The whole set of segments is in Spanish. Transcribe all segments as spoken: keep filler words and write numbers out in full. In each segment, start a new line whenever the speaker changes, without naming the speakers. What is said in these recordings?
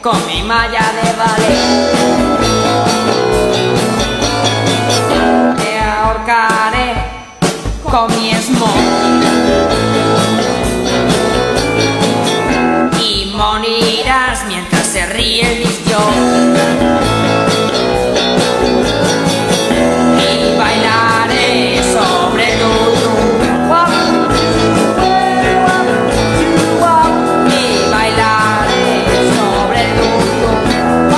con mi malla de ballet. Te ahorcaré con mi smoking y morirás mientras se ríe el disjockey. Y bailaré sobre tu tumba. Y bailaré sobre tu tumba.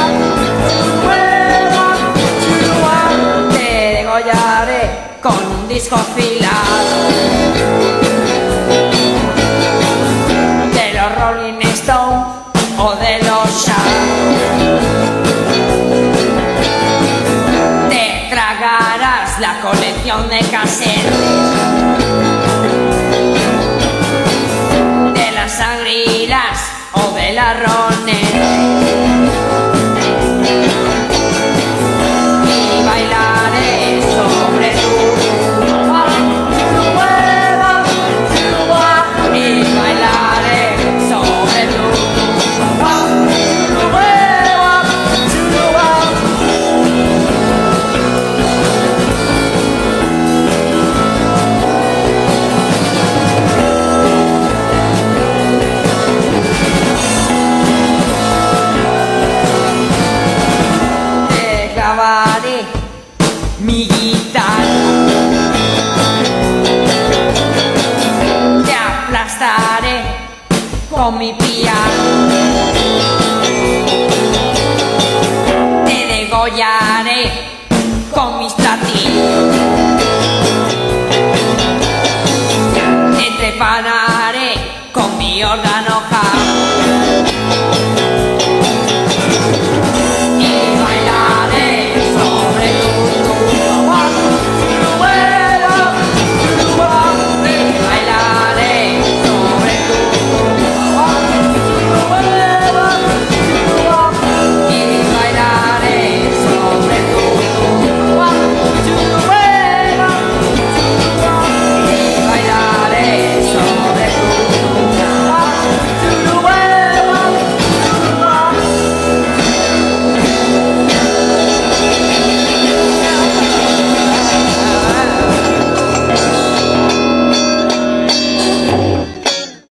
Te degollaré con un disco afilado de los Rolling Stones o de los Shadows. Te tragarás la colección de casetes de las Shangri-Las o de la Ronette. Y bailaré sobre tu tumba. Y bailaré sobre tu tumba. Te clavaré mi guitarra, te aplastaré con mi piano, te degollaré con mis platillos